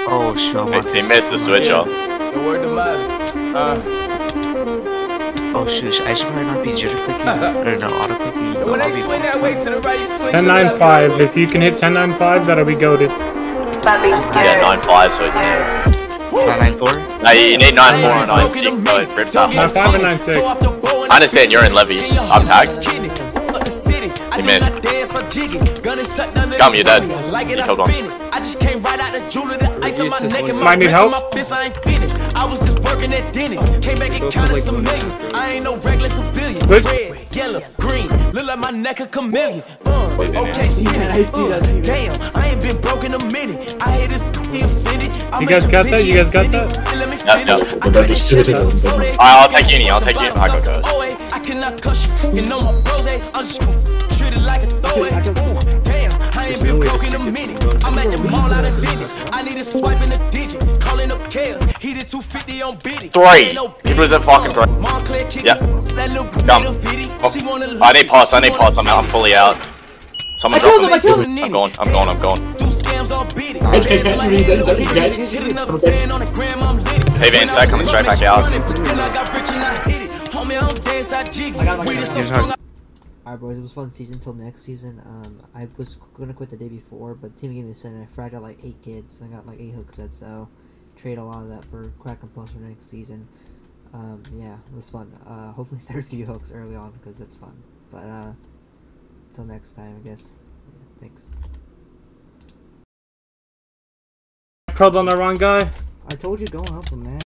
Oh shoot, I want They this. missed the switch off. The word demise. Oh shoot, I should probably not be jitter clicking or no auto clicking. And when they swing that way to the right, you swing. 10-9-5. If you can hit 10-9-5, that'll be goated. Yeah, 9-5, so yeah. 9-9-4? Nah, you need 9-4 or 9-6, but Rip's not 9-5 and 9-6. I understand you're in Levy. I'm tagged. He missed. Scum, you're dead. He's hold on. Might need help. I was just working at Dennis. Came back and counted some millions. I ain't no regular civilian. Good. Red, yellow, green. Look like my neck a chameleon. Okay, damn, I ain't been broke in a minute. I hate this offended. You guys got that? You guys got that? Yep. I'll take uni. I'll take you. I go first. I cannot cuss you. You know my bros, I'm just treated like a throwaway. Damn, I ain't been broke in a minute. I'm at the mall out of business. I need a swipe in the digit. Calling up chaos. He did 250 on biddy. 3. He was at fucking 3. Yep. Come. Oh, I need pots. I need pots. I'm fully out. Someone drop him. I'm going. Hey, Van Sack coming straight back out. Alright boys, it was a fun season till next season. I was gonna quit the day before, but team gave me a set and I fragged out like 8 kids. I got like 8 hook sets, so trade a lot of that for Kraken Plus for next season. Yeah, it was fun. Hopefully Thursday give you hooks early on because that's fun. But till next time, I guess. Yeah, thanks. Pro'd on the wrong guy. I told you go help him, man.